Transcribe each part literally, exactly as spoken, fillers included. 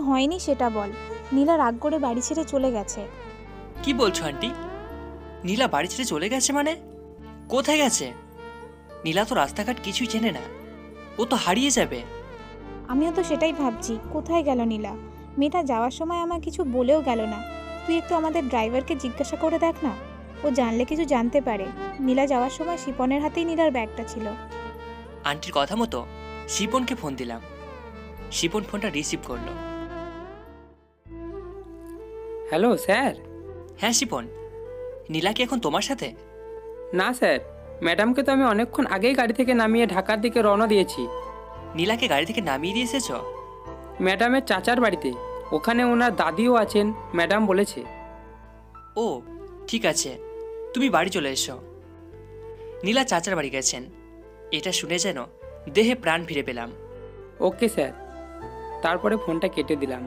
হয়নি সেটা বল। নীলা রাগ করে বাড়ি ছেড়ে চলে গেছে। কি বলছো আন্টি? নীলা বাড়ি ছেড়ে চলে গেছে মানে? কোথায় গেছে? নীলা তো রাস্তাঘাট কিছুই চেনে না, ও তো হারিয়ে যাবে। আমিও তো সেটাই ভাবছি, কোথায় গেল নীলা? মেয়েটা যাওয়ার সময় আমার কিছু বলেও গেল না। তুই একটু আমাদের ড্রাইভারকে জিজ্ঞাসা করে দেখ না, ও জানলে কিছু জানতে পারে। নীলা যাওয়ার সময় শিপনের হাতেই নীলার ব্যাগটা ছিল। আন্টির কথা মতো শিপনকে ফোন দিলাম। শিপন ফোনটা রিসিভ করলো। Hello sir. হ্যাঁ শিপন, নীলা কি এখন তোমার সাথে? না স্যার, ম্যাডামকে তো আমি অনেকক্ষণ আগেই গাড়ি থেকে নামিয়ে ঢাকার দিকে রওনা দিয়েছি। নীলাকে গাড়ি থেকে নামিয়ে দিয়ে এসেছ? ম্যাডামের চাচার বাড়িতে, ওখানে ওনার দাদিও আছেন, ম্যাডাম বলেছে। ও ঠিক আছে, তুমি বাড়ি চলে এসো। নীলা চাচার বাড়ি গেছেন, এটা শুনে যেন দেহে প্রাণ ফিরে পেলাম। Okay sir. তারপরে ফোনটা কেটে দিলাম।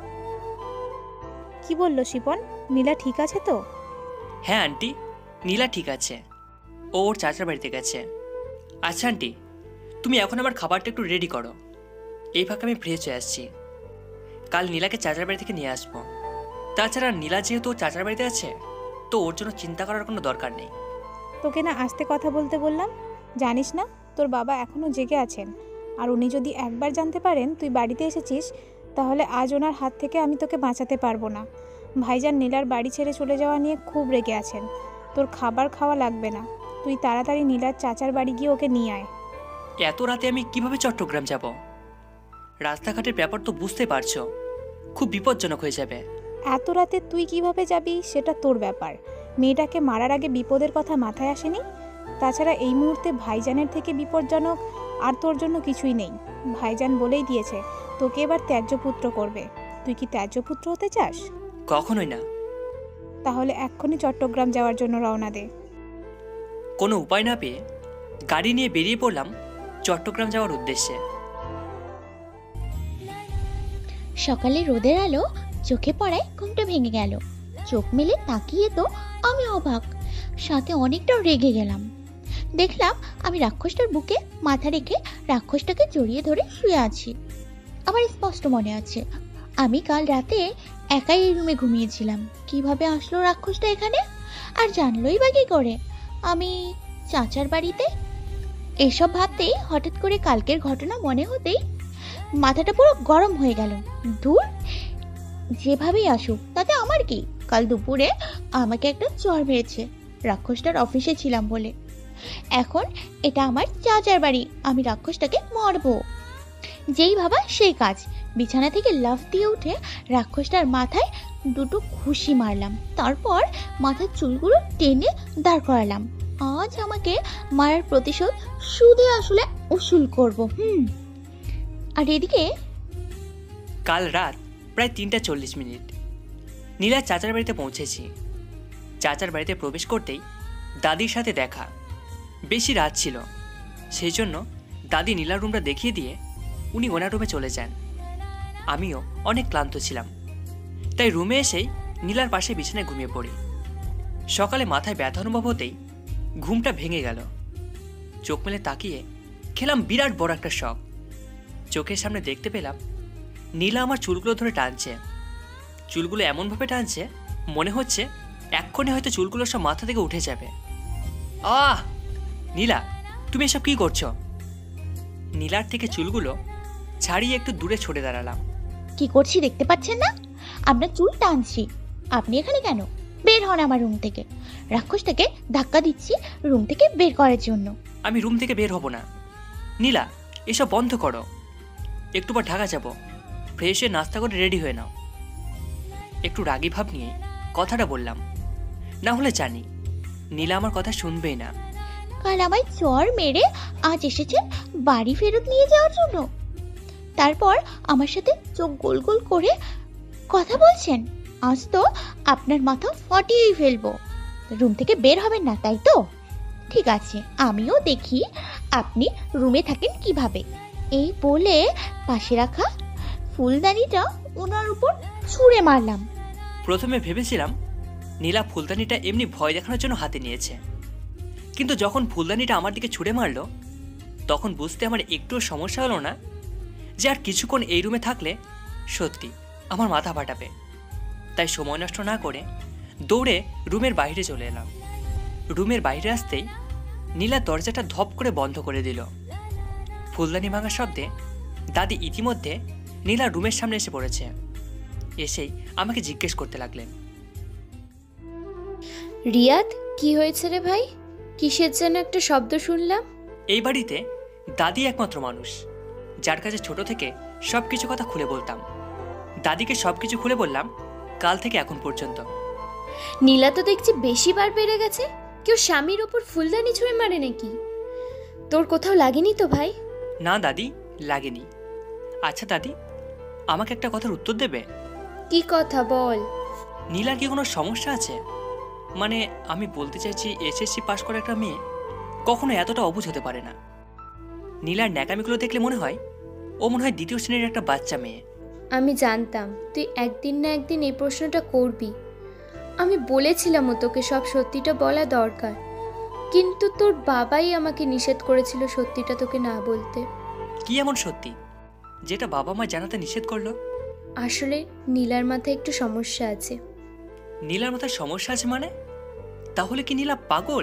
কি বললো শিপন? নীলা ঠিক আছে তো? হ্যাঁ আন্টি, নীলা ঠিক আছে, ও ওর চাচার বাড়িতে গেছে। আচ্ছা আন্টি, তুমি এখন আমার খাবারটা একটু রেডি করো, এই ফাঁকে আমি ফ্রেশ হয়ে আসছি। কাল নীলাকে চাচার বাড়ি থেকে নিয়ে আসবো। তাছাড়া নীলা যেহেতু ওর চাচার বাড়িতে আছে, তো ওর জন্য চিন্তা করার কোনো দরকার নেই। তোকে না আস্তে কথা বলতে বললাম? জানিস না তোর বাবা এখনও জেগে আছেন, আর উনি যদি একবার জানতে পারেন তুই বাড়িতে এসেছিস, তাহলে আজ ওনার হাত থেকে আমি তোকে বাঁচাতে পারবো না। ভাইজান নীলার বাড়ি ছেড়ে চলে যাওয়া নিয়ে খুব রেগে আছেন। তোর খাবার খাওয়া লাগবে না, তুই তাড়াতাড়ি নীলার চাচার বাড়ি গিয়ে ওকে নিয়ে আয়। এত রাতে আমি কিভাবে চট্টগ্রাম যাব? রাস্তাঘাটের ব্যাপার তো বুঝতে পারছো, খুব বিপজ্জনক হয়ে যাবে। এত রাতে তুই কিভাবে যাবি সেটা তোর ব্যাপার। মেয়েটাকে মারার আগে বিপদের কথা মাথায় আসেনি? তাছাড়া এই মুহূর্তে ভাইজানের থেকে বিপজ্জনক আর তোর জন্য কিছুই নেই। ভাইজান বলেই দিয়েছে তোকে এবার ত্যায্যপুত্র করবে। তুই কি ত্যায্যপুত্র হতে চাস? কখনোই না। তাহলে এক্ষুনি চট্টগ্রাম যাওয়ার জন্য রওনা দে। কোনো উপায় না পেয়ে গাড়ি নিয়ে বেরিয়ে পড়লাম চট্টগ্রাম যাওয়ার উদ্দেশ্যে। সকালে রোদের আলো চোখে পড়ায় ঘুমটা ভেঙে গেল। চোখ মেলে তাকিয়ে তো আমি অবাক, সাথে অনেকটা রেগে গেলাম। দেখলাম আমি রাক্ষসটার বুকে মাথা রেখে রাক্ষসটাকে জড়িয়ে ধরে শুয়ে আছি। আমার স্পষ্ট মনে আছে আমি কাল রাতে একাই এই রুমে ঘুমিয়েছিলাম। কিভাবে আসলো রাক্ষসটা এখানে, আর জানলোই বা কি করে আমি চাচার বাড়িতে? এসব ভাবতেই হঠাৎ করে কালকের ঘটনা মনে হতেই মাথাটা পুরো গরম হয়ে গেল। দূর, যেভাবেই আসুক তাতে আমার কি? কাল দুপুরে আমাকে একটা চড় মেরেছে রাক্ষসটার অফিসে ছিলাম বলে। এখন এটা আমার চাচার বাড়ি, আমি রাক্ষসটাকে মারবো। যেই ভাবা সেই কাজ। বিছানা থেকে লাফ দিয়ে উঠে রাক্ষসটার মাথায় দুটো ঘুষি মারলাম, তারপর মাথার চুলগুলো টেনে দাঁড় করালাম। আজ আমাকে মারার প্রতিশোধ সুদে আসলে উসুল করব। হুম আর এদিকে কাল রাত প্রায় তিনটা চল্লিশ মিনিট নীলা চাচার বাড়িতে পৌঁছেছি। চাচার বাড়িতে প্রবেশ করতেই দাদির সাথে দেখা। বেশি রাত ছিল, সেই জন্য দাদি নীলার রুমটা দেখিয়ে দিয়ে উনি ওনার রুমে চলে যান। আমিও অনেক ক্লান্ত ছিলাম, তাই রুমে এসেই নীলার পাশে বিছানায় ঘুমিয়ে পড়ি। সকালে মাথায় ব্যথা অনুভব হতেই ঘুমটা ভেঙে গেল। চোখ মেলে তাকিয়ে খেলাম বিরাট বড় একটা শখ। চোখের সামনে দেখতে পেলাম নীলা আমার চুলগুলো ধরে টানছে। চুলগুলো এমনভাবে টানছে মনে হচ্ছে এক্ষুনি হয়তো চুলগুলো সব মাথা থেকে উঠে যাবে। আহ নীলা, তুমি এসব কি করছো? নীলার থেকে চুলগুলো ছাড়িয়ে একটু দূরে ছড়ে দাঁড়ালাম। কি করছি দেখতে পাচ্ছেন না? আপনার চুল টানছি। আপনি এখানে কেন? বের হন আমার রুম থেকে। রাক্ষসটাকে ধাক্কা দিচ্ছি রুম থেকে বের করার জন্য। আমি রুম থেকে বের হব না। নীলা, এসব বন্ধ করো। একটু পর ঢাকা যাব, ফ্রেশ হয়ে নাস্তা করে রেডি হয়ে নাও। একটু রাগী ভাব নিয়ে কথাটা বললাম, না হলে জানি নীলা আমার কথা শুনবেই না। কাল আমায় চড় মেরে আজ এসেছেন বাড়ি ফেরত নিয়ে যাওয়ার জন্য, তারপর আমার সাথে চোখ গোল গোল করে কথা বলছেন। আজ তো আপনার মাথা ফাটিয়েই ফেলবো। রুম থেকে বের হবেন না তাই তো? ঠিক আছে, আমিও দেখি আপনি রুমে থাকেন কিভাবে। এই বলে পাশে রাখা ফুলদানিটা ওনার উপর ছুঁড়ে মারলাম। প্রথমে ভেবেছিলাম নীলা ফুলদানিটা এমনি ভয় দেখানোর জন্য হাতে নিয়েছে, কিন্তু যখন ফুলদানিটা আমার দিকে ছুঁড়ে মারলো তখন বুঝতে আমার একটুও সমস্যা হলো না যে আর কিছুক্ষণ এই রুমে থাকলে সত্যি আমার মাথা ফাটাবে। তাই সময় নষ্ট না করে দৌড়ে রুমের বাইরে চলে এলাম। রুমের বাইরে আসতেই নীলা দরজাটা ধপ করে বন্ধ করে দিল। ফুলদানি ভাঙার শব্দে দাদি ইতিমধ্যে নীলা রুমের সামনে এসে পড়েছে। এসেই আমাকে জিজ্ঞেস করতে লাগলেন, রিয়াদ, কি হয়েছে রে ভাই? কিসের যেন একটা শব্দ শুনলাম। এই বাড়িতে দাদি একমাত্র মানুষ যার কাছে ছোট থেকে সব কিছু কথা খুলে বলতাম। দাদিকে সব কিছু খুলে বললাম কাল থেকে এখন পর্যন্ত। নীলা তো দেখছি বেশি বার বেড়ে গেছে। কেউ স্বামীর ওপর ফুলদানি ছুঁড়ে মারে নাকি? তোর কোথাও লাগেনি তো ভাই? না দাদি, লাগেনি। আচ্ছা দাদি, আমাকে একটা কথার উত্তর দেবে? কি কথা বল। নীলার কি কোনো সমস্যা আছে? মানে আমি বলতে চাইছি, এসএসসি পাশ করা একটা মেয়ে কখনো এতটা অবুঝ হতে পারে না। নীলার ন্যাকামিগুলো দেখলে মনে হয় ও মনে হয় দ্বিতীয় শ্রেণীর একটা বাচ্চা মেয়ে। আমি জানতাম তুই একদিন না একদিন এই প্রশ্নটা করবি। আমি বলেছিলাম ও তোকে সব সত্যিটা বলা দরকার, কিন্তু তোর বাবাই আমাকে নিষেধ করেছিল সত্যিটা তোকে না বলতে। কি এমন সত্যি যেটা বাবা মা জানাতে নিষেধ করলো? আসলে নীলার মাথায় একটু সমস্যা আছে। নীলার মাথায় সমস্যা আছে মানে? তাহলে কি নীলা পাগল?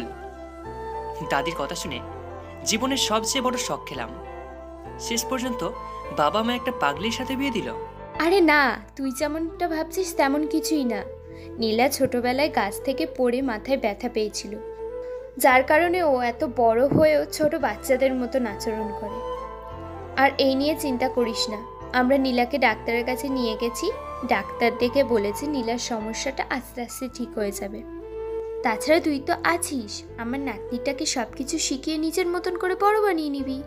দাদির কথা শুনে জীবনের সবচেয়ে বড় শখ খেলাম। শেষ পর্যন্ত বাবা মা একটা পাগলির সাথে বিয়ে দিল। আরে না, তুই যেমনটা ভাবছিস তেমন কিছুই না। নীলা ছোটবেলায় গাছ থেকে পড়ে মাথায় ব্যথা পেয়েছিল, যার কারণে ও এত বড় হয়েও ছোট বাচ্চাদের মতো আচরণ করে। আর এই নিয়ে চিন্তা করিস না, আমরা নীলাকে ডাক্তারের কাছে নিয়ে গেছি। ডাক্তার দেখে বলেছে নীলার সমস্যাটা আস্তে আস্তে ঠিক হয়ে যাবে। তাছাড়া তুই তো আছিস, আমার নাতনিটাকে সব কিছু শিখিয়ে নিজের মতন করে বড় বানিয়ে নিবি।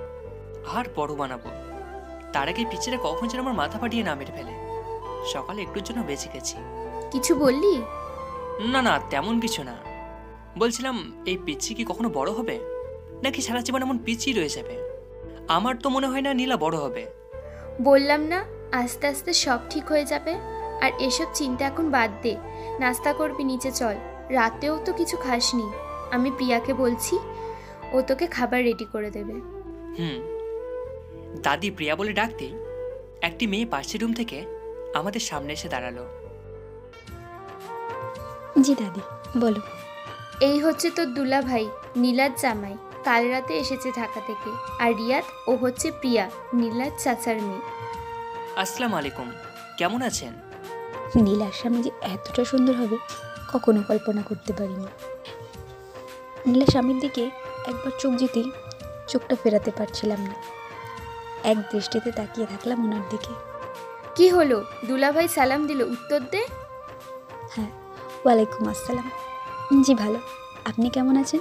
আর বড় বানাবো, তার আগে পিচ্ছিটা কখন যেন আমার মাথা ফাটিয়ে না মেরে ফেলে। সকালে একটুর জন্য বেঁচে গেছি। কিছু বললি? না না, তেমন কিছু না। বলছিলাম, এই পিচ্ছি কি কখনো বড় হবে, নাকি সারা জীবন এমন পিচ্ছি রয়ে যাবে? আমার তো মনে হয় না নীলা বড় হবে। বললাম না, আস্তে আস্তে সব ঠিক হয়ে যাবে। আর এসব চিন্তা এখন বাদ দে, নাস্তা করবি, নিচে চল। রাতেও তো কিছু খাসনি। আমি প্রিয়াকে বলছি, ও তোকে খাবার রেডি করে দেবে। হুম। দাদি প্রিয়া বলে ডাকতেই একটি মেয়ে পাশের রুম থেকে আমাদের সামনে এসে দাঁড়ালো। জি দাদি, বলো। এই হচ্ছে তোর দুলা ভাই, নীলার জামাই। কাল রাতে এসেছে ঢাকা থেকে। আর রিয়াদ, ও হচ্ছে প্রিয়া, নীলার চাচার মেয়ে। আসসালামু আলাইকুম, কেমন আছেন? নীলার স্বামী যে এতটা সুন্দর হবে কখনো কল্পনা করতে পারিনি। নীলার স্বামীর দিকে একবার চোখ যেতেই চোখটা ফেরাতে পারছিলাম না। এক দৃষ্টিতে তাকিয়ে থাকলাম ওনার দিকে। কি হলো? দুলা ভাই সালাম দিল, উত্তর দে। হ্যাঁ, ওয়ালাইকুম আসসালাম। জি ভালো, আপনি কেমন আছেন?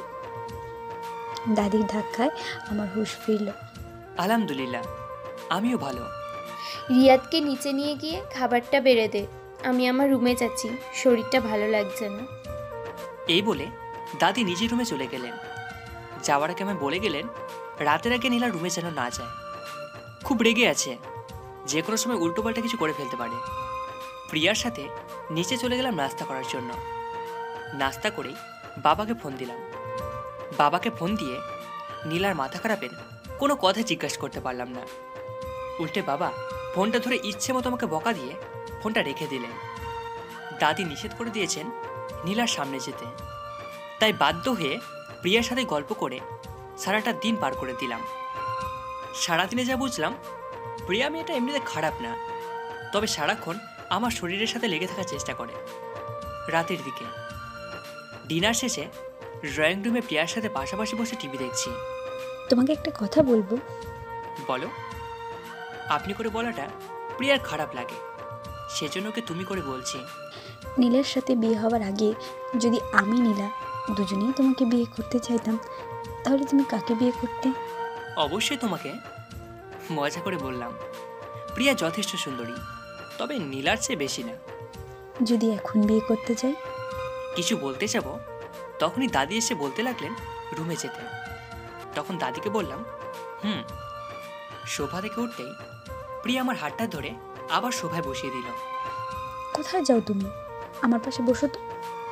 দাদির ধাক্কায় আমার হুঁশ ফিরল। আলহামদুলিল্লাহ, আমিও ভালো। রিয়াদকে নিচে নিয়ে গিয়ে খাবারটা বেড়ে দে, আমি আমার রুমে যাচ্ছি, শরীরটা ভালো লাগছে না। এই বলে দাদি নিজের রুমে চলে গেলেন। যাওয়ার আগে আমায় বলে গেলেন রাতের আগে নীলা রুমে যেন না যায়। খুব রেগে আছে, যে কোনো সময় উল্টোপাল্টা কিছু করে ফেলতে পারে। প্রিয়ার সাথে নিচে চলে গেলাম নাস্তা করার জন্য। নাস্তা করেই বাবাকে ফোন দিলাম। বাবাকে ফোন দিয়ে নীলার মাথা খারাপের কোনো কথা জিজ্ঞাসা করতে পারলাম না। উল্টে বাবা ফোনটা ধরে ইচ্ছে মতো আমাকে বকা দিয়ে ফোনটা রেখে দিলেন। দাদি নিষেধ করে দিয়েছেন নীলার সামনে যেতে, তাই বাধ্য হয়ে প্রিয়ার সাথে গল্প করে সারাটা দিন পার করে দিলাম। সারাদিনে যা বুঝলাম, প্রিয়া মেয়েটা এমনিতে খারাপ না, তবে সারাক্ষণ আমার শরীরের সাথে লেগে থাকার চেষ্টা করে। রাতের দিকে ডিনার শেষে ড্রয়িং রুমে প্রিয়ার সাথে পাশাপাশি বসে টিভি দেখছি। তোমাকে একটা কথা বলবো। বলো। আপনি করে বলাটা প্রিয়ার খারাপ লাগে, সেজন্য ওকে তুমি করে বলছি। নীলার সাথে বিয়ে হওয়ার আগে যদি আমি নীলা দুজনেই তোমাকে বিয়ে করতে চাইতাম, তাহলে তুমি কাকে বিয়ে করতে? অবশ্যই তোমাকে। মজা করে বললাম। প্রিয়া যথেষ্ট সুন্দরী, তবে নীলার চেয়ে বেশি না। যদি এখন বিয়ে করতে চাই? কিছু বলতে যাব, তখনই দাদি এসে বলতে লাগলেন রুমে যেতে। তখন দাদিকে বললাম হুম। সোফা থেকে উঠতেই প্রিয়া আমার হাতটা ধরে আবার সোফায় বসিয়ে দিল। কোথায় যাও তুমি? আমার পাশে বসো তো।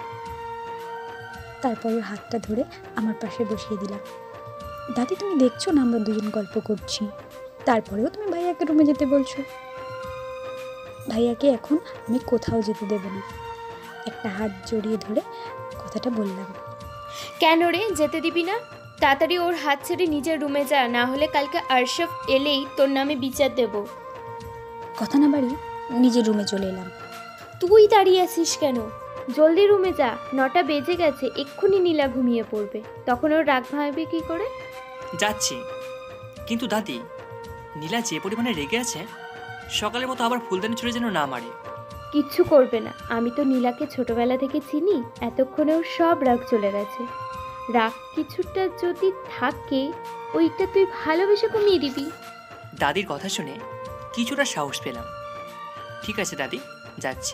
তারপর ওর হাতটা ধরে আমার পাশে বসিয়ে দিলাম। দাদি, তুমি দেখছো না আমরা দুজন গল্প করছি, তারপরেও তুমি ভাইয়াকে রুমে যেতে বলছো। ভাইয়াকে এখন আমি কোথাও যেতে দেব না। একটা হাত জড়িয়ে ধরে কথাটা বললাম। কেন রে যেতে দিবি না? তাড়াতাড়ি ওর হাত ছেড়ে নিজের রুমে যা, না হলে কালকে আরশাফ এলেই তোর নামে বিচার দেব। কথা না বাড়ি নিজের রুমে চলে এলাম। তুই দাঁড়িয়ে আছিস কেন? জলদি রুমে যা, নটা বেজে গেছে, এক্ষুনি নীলা ঘুমিয়ে পড়বে, তখন ওর রাগ ভাঙবে কি করে? যাচ্ছি, কিন্তু দাদি, নীলা যে পরিমাণে রেগে আছে, সকালের মতো আবার ফুলদানি ছুঁড়ে যেন না মারে। কিচ্ছু করবে না, আমি তো নীলাকে ছোটবেলা থেকে চিনি, এতক্ষণে ওর সব রাগ চলে গেছে। রাগ কিছুটা যদি থাকে ওইটা তুই ভালোবেসে কমিয়ে দিবি। দাদির কথা শুনে কিছুটা সাহস পেলাম। ঠিক আছে দাদি, যাচ্ছি।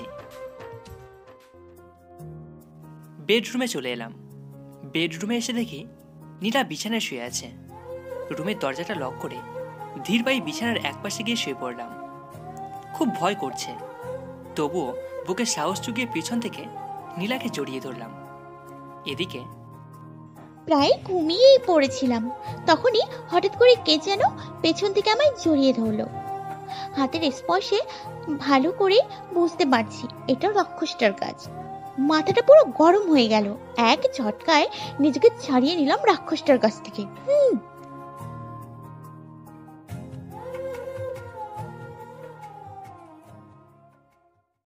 বেডরুমে চলে এলাম। বেডরুমে এসে দেখি নীলা বিছানায় শুয়ে আছে। রুমের দরজাটা লক করে ধীর পায়ে বিছানার একপাশে গিয়ে শুয়ে পড়লাম। খুব ভয় করছে, তবুও বুকে সাহস জুগিয়ে পিছন থেকে নীলাকে জড়িয়ে ধরলাম। এদিকে প্রায় ঘুমিয়েই পড়েছিলাম, তখনই হঠাৎ করে কে যেন পেছন থেকে আমায় জড়িয়ে ধরলো। হাতের স্পর্শে ভালো করে বুঝতে পারছি এটা রাক্ষসটার কাজ। মাথাটা পুরো গরম হয়ে গেল, এক ঝটকায় নিজেকে ছাড়িয়ে নিলাম রাক্ষসটার কাছ থেকে। হুম